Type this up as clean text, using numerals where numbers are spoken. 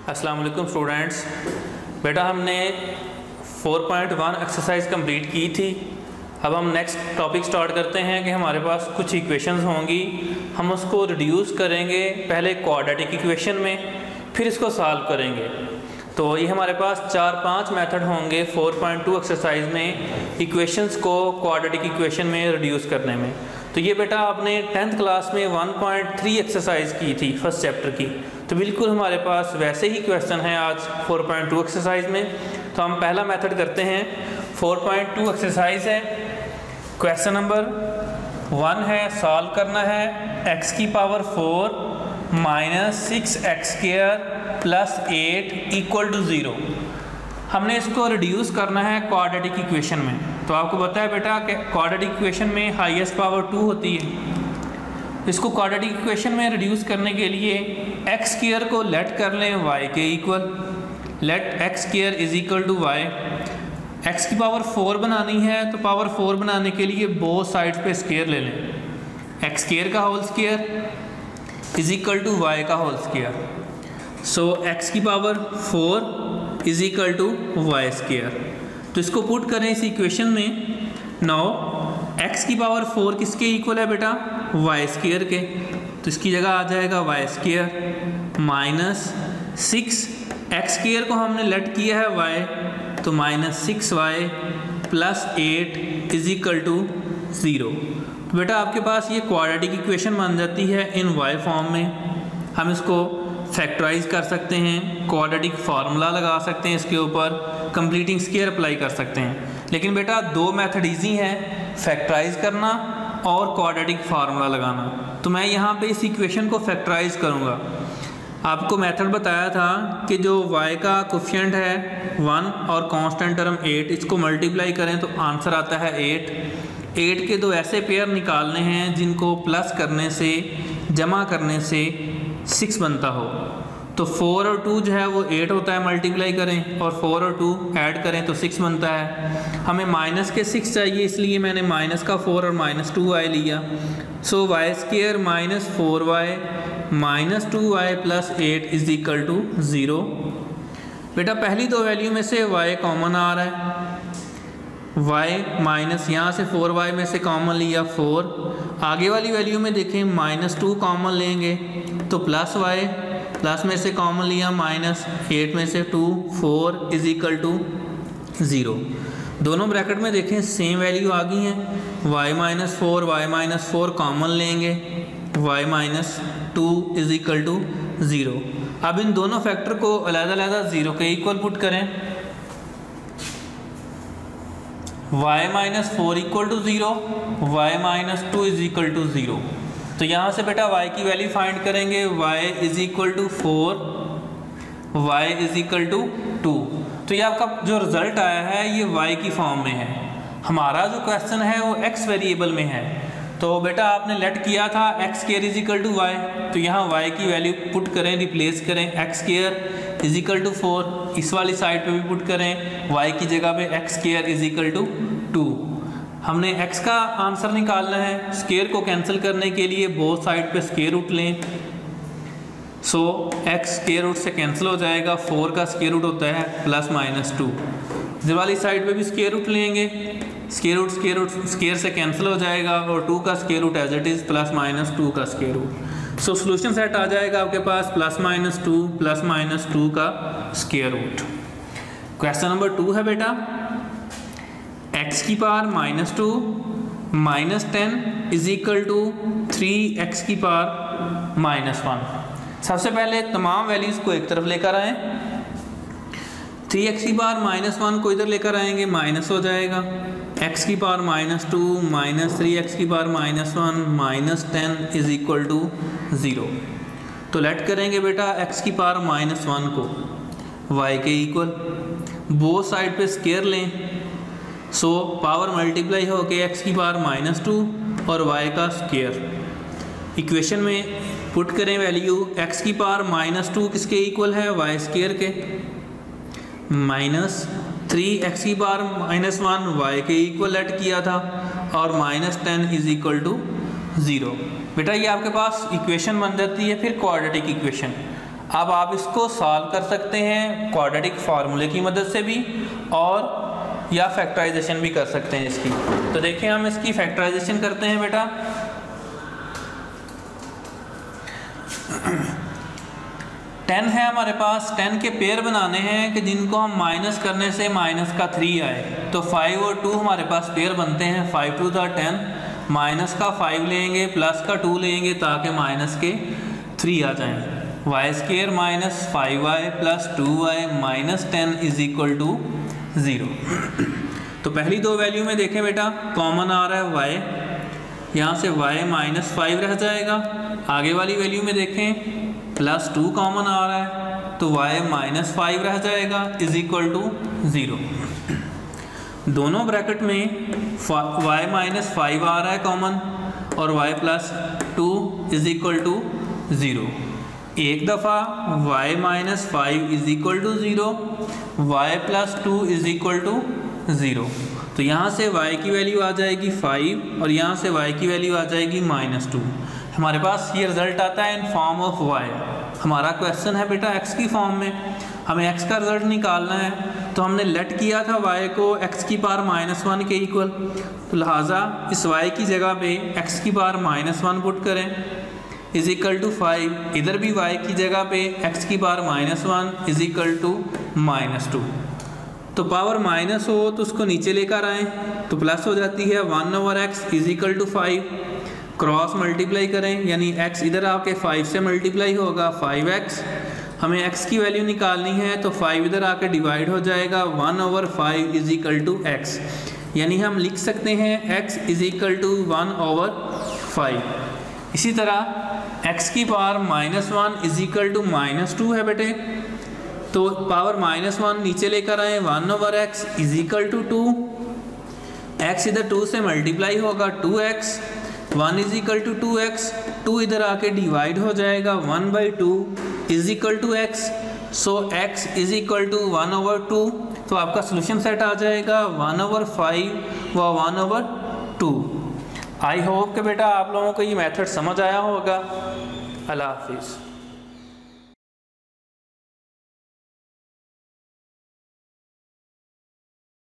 अस्सलाम वालेकुम स्टूडेंट्स। बेटा हमने 4.1 एक्सरसाइज कंप्लीट की थी। अब हम नेक्स्ट टॉपिक स्टार्ट करते हैं कि हमारे पास कुछ इक्वेशंस होंगी, हम उसको रिड्यूस करेंगे पहले क्वाड्रेटिक इक्वेशन में, फिर इसको सॉल्व करेंगे। तो ये हमारे पास 4-5 मेथड होंगे 4.2 एक्सरसाइज में इक्वेशंस को क्वाड्रेटिक इक्वेशन में रिड्यूस करने में। तो ये बेटा आपने 10th क्लास में 1.3 एक्सरसाइज की थी फर्स्ट चैप्टर की, तो बिल्कुल हमारे पास वैसे ही क्वेश्चन है आज 4.2 एक्सरसाइज में। तो हम पहला मेथड करते हैं। 4.2 एक्सरसाइज है, क्वेश्चन नंबर 1 है, सॉल्व करना है x की power 4 minus 6x² plus 8 equal to 0। हमने इसको रिड्यूस करना है क्वाड्रेटिक इक्वेशन में। तो आपको पता है बेटा कि क्वाड्रेटिक इक्वेशन में हाईएस्ट पावर 2 होती है। इसको क्वाड्रेटिक इक्वेशन में रिड्यूस करने के लिए x² को लेट कर लें y के equal, let x² is equal to y। x की पावर 4 बनानी है तो पावर 4 बनाने के लिए बोथ साइड्स पे स्क्वायर ले लें, x² का whole square is equal to y का होल स्क्वायर। सो x की power 4 is equal to y square. तो इसको पुट करें इस इक्वेशन में। नाउ x की पावर 4 किसके इक्वल है बेटा? y स्क्वायर के। तो इसकी जगह आ जाएगा y स्क्वायर माइनस 6x² को हमने लेट किया है y, तो minus 6y plus 8 is equal to 0। तो बेटा आपके पास ये क्वाड्रेटिक इक्वेशन बन जाती है इन y फॉर्म में। हम इसको फैक्टराइज कर सकते हैं, क्वाड्रेटिक फार्मूला लगा सकते हैं, इसके ऊपर कंप्लीटिंग स्क्वायर अप्लाई कर सकते हैं। लेकिन बेटा दो मेथड ईजी हैं, फैक्टराइज करना और क्वाड्रेटिक फार्मूला लगाना। तो मैं यहाँ पे इस इक्वेशन को फैक्टराइज करूँगा। आपको मेथड बताया था कि जो y का कोफिशिएंट है 1 और कांस्टेंट टर्म 8, इसको मल्टीप्लाई करें तो आंसर आता है 8 के दो ऐसे पेयर निकालने हैं जिनको प्लस करने से, जमा करने से 6 बनता हो। तो 4 और 2 जो है वो 8 होता है, मल्टीप्लाई करें और 4 और 2 ऐड करें तो 6 बनता है। हमें माइनस के 6 चाहिए, इसलिए मैंने माइनस का 4 और माइनस 2y लिया। So y square minus 4y minus 2y plus 8 is equal to 0। बेटा पहली दो वैल्यू में से y कॉमन आ रहा है, y माइनस यहाँ से 4y में से कॉमन लिया 4। आगे वाली वैल्यू में देखें माइनस 2 कॉमन लेंगे तो प्लस y, प्लस में से कॉमन लिया माइनस 8 में से 2, 4 इज इक्वल टू 0। दोनों ब्रैकेट में देखें सेम वैल्यू आ गई हैं। y minus 4 y minus 4 common लेंगे, y minus 2 is equal to 0। अब इन दोनों फैक्टर को अलग-अलग 0 के इक्वल पुट करें। y minus 4 equal to 0, y minus 2 is equal to 0। तो यहाँ से बेटा y की वैल्यू फाइंड करेंगे, y is equal to 4, y is equal to 2। तो ये आपका जो रिजल्ट आया है ये y की फॉर्म में है। हमारा जो क्वेश्चन है वो x वेरिएबल में है। तो बेटा आपने लेट किया था x² is equal to y, तो यहाँ y की वैल्यू पुट करें, रिप्लेस करें, x² इज इक्वल टू 4। इस वाली साइड पे भी पुट करें, y की जगह पे x² इज इक्वल टू 2। हमने x का आंसर निकालना है। स्क्वायर को कैंसिल करने के लिए बोथ साइड पे स्क्वायर रूट लें। सो x स्क्वायर रूट से कैंसिल हो जाएगा, 4 का स्क्वायर रूट होता है प्लस माइनस 2। इधर वाली साइड पे भी स्क्वायर रूट लेंगे, स्क्वायर रूट स्क्वायर से कैंसिल हो जाएगा और 2 का square root as it is plus minus 2 का square root. So solution set आ जाएगा आपके पास प्लस माइनस 2 का स्क्वायर रूट। क्वेश्चन नंबर 2 है बेटा, x की power minus 2 minus 10 is equal to 3x की पावर माइनस 1। सबसे पहले तमाम वैल्यूज़ को एक तरफ लेकर आएँ। 3x की पावर माइनस 1 को इधर लेकर आएंगे, माइनस हो जाएगा। x की पावर माइनस 2 माइनस 3x की power minus 1 minus 10 is equal to 0। तो लेट करेंगे बेटा x की पावर माइनस 1 को y के इक्वल, बोथ साइड पे स्क्वायर लें। सो पावर मल्टीप्लाई हो के x की पावर माइनस 2 और y का स्क्वायर। इक्वेशन में पुट करें वैल्यू, x की पावर माइनस 2 किसके इक्वल है? y स्क्वायर के, माइनस 3x की पावर माइनस 1 y के इक्वल लेट किया था और माइनस 10 इज इक्वल टू 0। बेटा ये आपके पास इक्वेशन बन जाती है फिर क्वाड्रेटिक इक्वेशन। अब आप इसको सॉल्व कर सकते हैं क्वाड्रेटिक फार्मूले की मदद से भी, और या फैक्टराइजेशन भी कर सकते हैं इसकी। तो देखिए हम इसकी फैक्टराइजेशन करते हैं बेटा। 10 है हमारे पास, 10 के पेयर बनाने हैं कि जिनको हम माइनस करने से माइनस का 3 आए। तो 5 और 2 हमारे पास पेयर बनते हैं, 5 2 10, माइनस का 5 लेंगे प्लस का 2 लेंगे ताकि माइनस के 3 आ जाएं। Y square minus 5y plus 2y minus 10 is equal to 0। तो पहली दो वैल्यू में देखें बेटा, कॉमन आ रहा है y, यहाँ से y माइनस 5 रह जाएगा। आगे वाली वैल्यू में देखें प्लस 2 कॉमन आ रहा है तो y माइनस 5 रह जाएगा इज इक्वल टू 0। दोनों ब्रैकेट में y माइनस 5 आ रहा है कॉमन और y plus 2 is equal to 0। एक दफ़ा y minus 5 is equal to 0, y plus 2 is equal to 0। तो यहाँ से y की वैल्यू आ जाएगी 5 और यहाँ से y की वैल्यू आ जाएगी माइनस 2। हमारे पास ये रिज़ल्ट आता है इन फॉर्म ऑफ y। हमारा क्वेश्चन है बेटा x की फॉर्म में, हमें x का रिज़ल्ट निकालना है। तो हमने लेट किया था y को x की पावर माइनस 1 के इक्वल, तो लिहाजा इस y की जगह पे x की पावर माइनस 1 पुट करें इज इक्वल टू 5। इधर भी y की जगह पे x की power minus 1 is equal to minus 2। तो पावर माइनस हो तो उसको नीचे लेकर आएँ तो प्लस हो जाती है 1/x is equal to 5। Cross multiply करें यानी x इधर आके 5 से मल्टीप्लाई होगा 5x। हमें x की वैल्यू निकालनी है तो 5 इधर आके डिवाइड हो जाएगा 1/5 इज इक्वल टू x। यानी हम लिख सकते हैं x इज इक्वल टू 1/5। इसी तरह x की power minus 1 is equal to minus 2 है बेटे, तो पावर माइनस 1 नीचे लेकर आए 1/x is equal to 2। x इधर 2 से मल्टीप्लाई होगा 2x, 1 is equal to 2x, 2 इधर आके डिवाइड हो जाएगा 1/2 is equal to x। So x is equal to 1/2। तो आपका सोल्यूशन सेट आ जाएगा 1/5 व 1/2। आई होप कि बेटा आप लोगों को ये मेथड समझ आया होगा। अल्लाह हाफिज़।